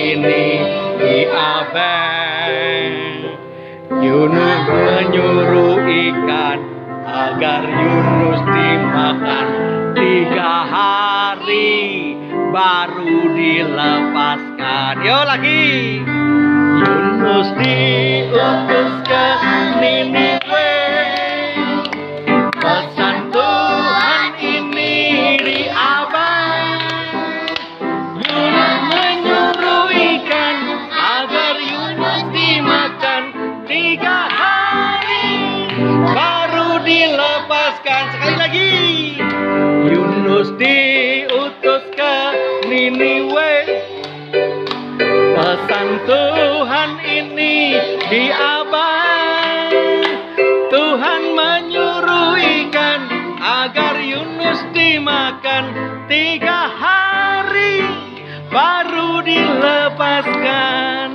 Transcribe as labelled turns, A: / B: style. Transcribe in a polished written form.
A: ini diabeng. Yunus menyuruh ikan agar Yunus dimakan 3 hari baru dilepaskan. Yo lagi. Yunus diutus ke Niniwe. Pesan Tuhan ini diabang. Yunus menyuruh ikan agar Yunus dimakan 3 hari baru dilepaskan. Sekali lagi. Yunus diutus ke Niniwe. Pesan Tuhan ini diabang. Tuhan menyuruh ikan agar Yunus dimakan 3 hari baru dilepaskan.